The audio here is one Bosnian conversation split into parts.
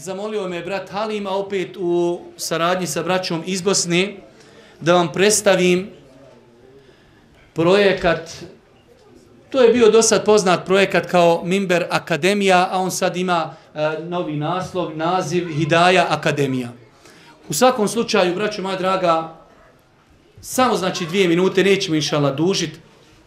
zamolio me brat Halim, a opet u saradnji sa braćom iz Bosne, da vam predstavim projekat. To je bio dosad poznat projekat kao Mimber Akademija, a on sad ima novi naziv Hidaja Akademija. U svakom slučaju, braćo moja draga, samo znači 2 minute, nećemo inšallah dužiti.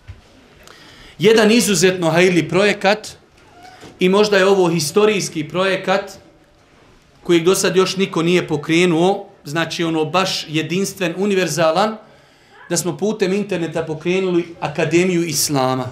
Jedan izuzetno hajirli projekat i možda je ovo historijski projekat kojeg do sad još niko nije pokrenuo, znači ono baš jedinstven, univerzalan, da smo putem interneta pokrenuli Akademiju Islama.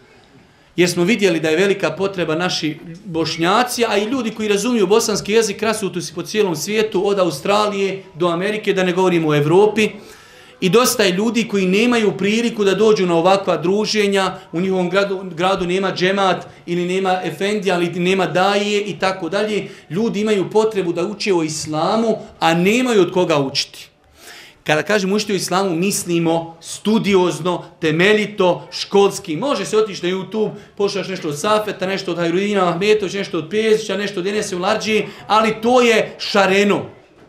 Jer smo vidjeli da je velika potreba naši Bošnjaci, a i ljudi koji razumiju bosanski jezik, rasutu si po cijelom svijetu, od Australije do Amerike, da ne govorimo o Evropi. I dosta je ljudi koji nemaju priliku da dođu na ovakva druženja, u njihovom gradu nema džemat ili nema efendija ili nema daje i tako dalje. Ljudi imaju potrebu da uče o islamu, a nemaju od koga učiti. Kada kažemo učiti o islamu, mislimo studiozno, temeljito, školski. Može se otići na YouTube, pošlaš nešto od Safeta, nešto od Hajrudina Ahmetovića, nešto od Pezića, nešto od Enese Ularđije, ali to je šareno.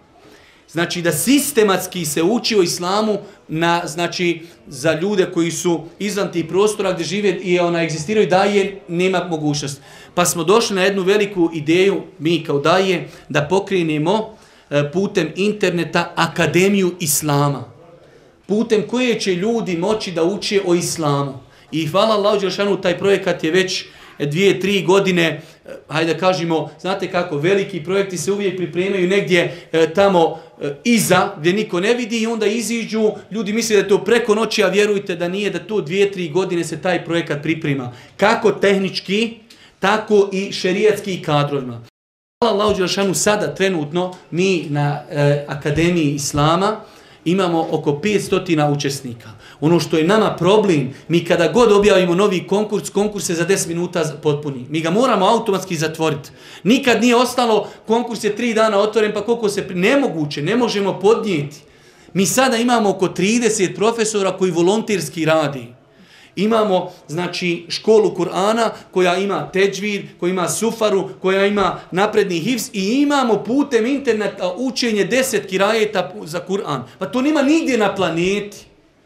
Znači da sistematski se uči o islamu znači, za ljude koji su izvan tih prostora gdje žive i egzistiraju daje, nema mogućnost. Pa smo došli na jednu veliku ideju, mi kao daje, da pokrenemo putem interneta Akademiju Islama. Putem koje će ljudi moći da uče o islamu. I hvala Allahu dželešanu, taj projekat je već 2-3 godine, hajde da kažemo, znate kako, veliki projekti se uvijek pripremaju negdje tamo iza, gdje niko ne vidi i onda iziđu, ljudi misle da je to preko noći, a vjerujte da nije, da to 2-3 godine se taj projekat priprema. Kako tehnički, tako i šerijatski i kadrovima. Hvala Allahu dželešanu, sada trenutno mi na Akademiji Islama imamo oko 500 učesnika. Ono što je nama problem, mi kada god objavimo novi konkurs se za 10 minuta potpuni. Mi ga moramo automatski zatvoriti. Nikad nije ostalo, konkurs je 3 dana otvoren, pa koliko se... Nemoguće, ne možemo podnijeti. Mi sada imamo oko 30 profesora koji volonterski radi. Imamo, znači, školu Kur'ana koja ima teđvid, koja ima sufaru, koja ima napredni hifz i imamo putem interneta učenje 10 kirajeta za Kur'an. Pa to nema nigdje na planeti.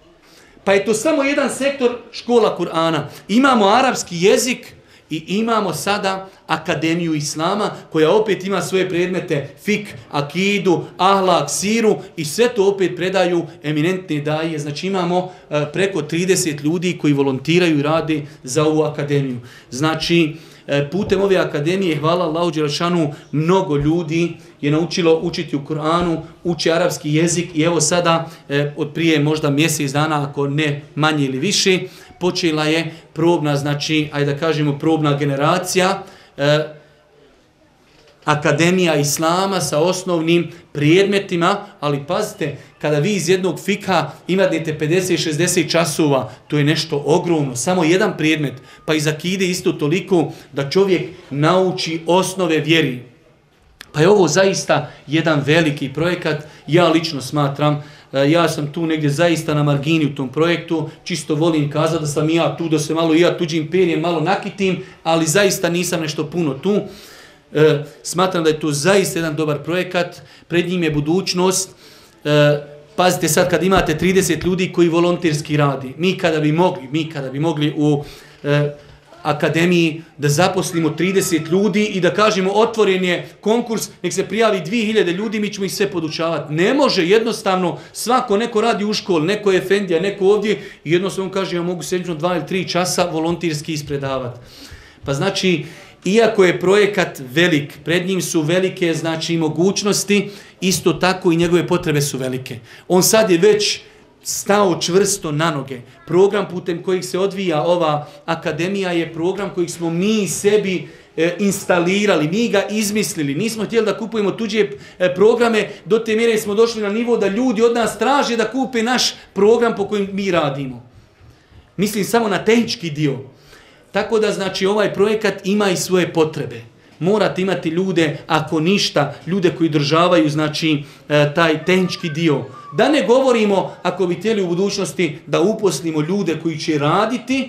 Pa je to samo jedan sektor škola Kur'ana. Imamo arapski jezik i imamo sada Akademiju Islama koja opet ima svoje predmete fik, akidu, ahlak, siru i sve to opet predaju eminentne daje. Znači imamo preko 30 ljudi koji volontiraju i rade za ovu akademiju. Znači putem ove akademije, hvala Allahu dželešanu, mnogo ljudi je naučilo učiti u Kur'anu, uči arapski jezik i evo sada od prije možda mjesec dana, ako ne manje ili više, počela je probna, znači, ajde da kažemo probna generacija, Akademija Islama sa osnovnim predmetima, ali pazite, kada vi iz jednog fika imate 50-60 časova, to je nešto ogromno, samo jedan predmet, pa iz akide isto toliko da čovjek nauči osnove vjeri. Pa je ovo zaista jedan veliki projekat, ja lično smatram, ja sam tu negdje zaista na margini u tom projektu, čisto volim kazati da sam i ja tu, da se malo i ja tuđim perijem malo nakitim, ali zaista nisam nešto puno tu. Smatram da je to zaista jedan dobar projekat, pred njim je budućnost. Pazite sad kad imate 30 ljudi koji volonterski radi, mi kada bi mogli u akademiji da zaposlimo 30 ljudi i da kažemo otvoren je konkurs, nek se prijavi 2000 ljudi, mi ćemo ih sve podučavati. Ne može jednostavno, svako neko radi u školi, neko je efendija, neko ovdje i jednostavno kaže ja mogu sedmično 2 ili 3 časa volonterski ispredavati. Pa znači, iako je projekat velik, pred njim su velike znači mogućnosti, isto tako i njegove potrebe su velike. On sad je već stao čvrsto na noge. Program putem kojeg se odvija ova akademija je program kojeg smo mi sebi instalirali, mi ga izmislili. Nismo htjeli da kupujemo tuđe programe, do te mjere smo došli na nivo da ljudi od nas traže da kupe naš program po kojem mi radimo. Mislim samo na tehnički dio. Tako da znači ovaj projekat ima i svoje potrebe. Morate imati ljude, ako ništa, ljude koji državaju znači taj tehnički dio. Da ne govorimo, ako bi htjeli u budućnosti da uposlimo ljude koji će raditi,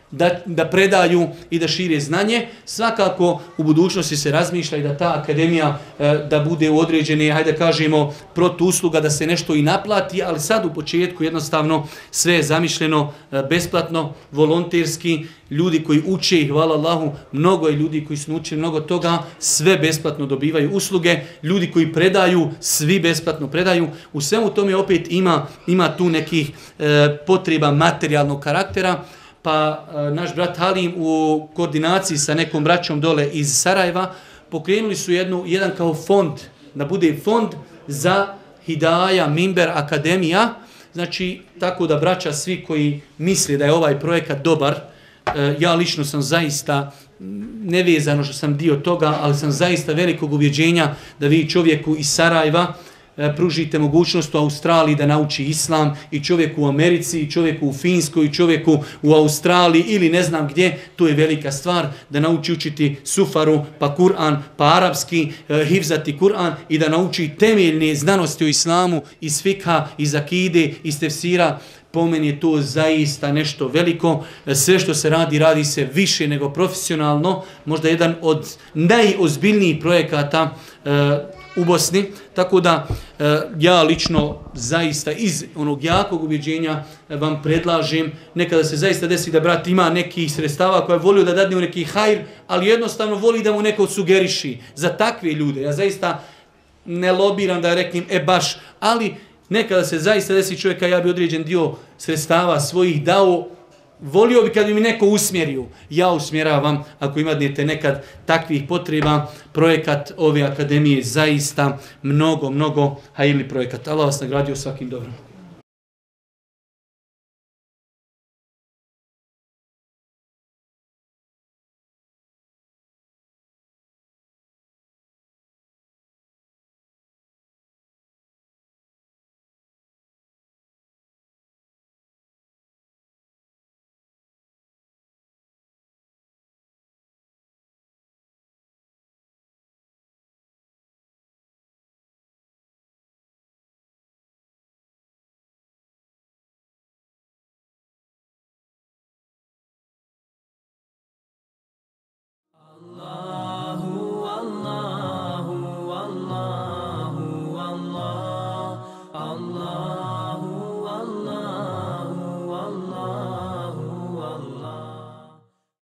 da predaju i da šire znanje. Svakako u budućnosti se razmišlja i da ta akademija da bude u određene, hajde kažemo, protuusluga, da se nešto i naplati, ali sad u početku jednostavno sve je zamišljeno besplatno, volonterski, ljudi koji uče i hvala Allahu, mnogo je ljudi koji su naučili mnogo toga, sve besplatno dobivaju usluge, ljudi koji predaju, svi besplatno predaju. U svemu tome opet ima tu nekih potreba materijalnog karaktera, pa naš brat Halim u koordinaciji sa nekom braćom dole iz Sarajeva pokrenuli su jedan kao fond, da bude fond za Hidaja Mimber Akademija, znači tako da braća svi koji misle da je ovaj projekat dobar, ja lično sam zaista nevezano što sam dio toga, ali sam zaista velikog ubjeđenja da vi čovjeku iz Sarajeva pružite mogućnost u Australiji da nauči islam, i čovjeku u Americi, i čovjeku u Finskoj, i čovjeku u Australiji ili ne znam gdje, to je velika stvar, da nauči učiti sufaru, pa Kur'an, pa arapski, hifzati Kur'an i da nauči temeljne znanosti o islamu, iz fikha, iz akide, iz tefsira. Po meni je to zaista nešto veliko. Sve što se radi se više nego profesionalno. Možda jedan od najozbiljnijih projekata u Bosni. Tako da ja lično zaista iz onog jakog ubjeđenja vam predlažem, nekada se zaista desi da brat ima nekih sredstava koje volio da dadne u neki hajr, ali jednostavno voli da mu neko sugeriši. Za takve ljude ja zaista ne lobiram da reknem baš, ali nekada se zaista desi čovjeka, ja bi određen dio sredstava svojih dao, volio bi kad bi mi neko usmjerio. Ja usmjeravam, ako imate nekad takvih potreba, projekat ove akademije zaista mnogo hajirli projekat. Allah vas nagradio svakim dobrom.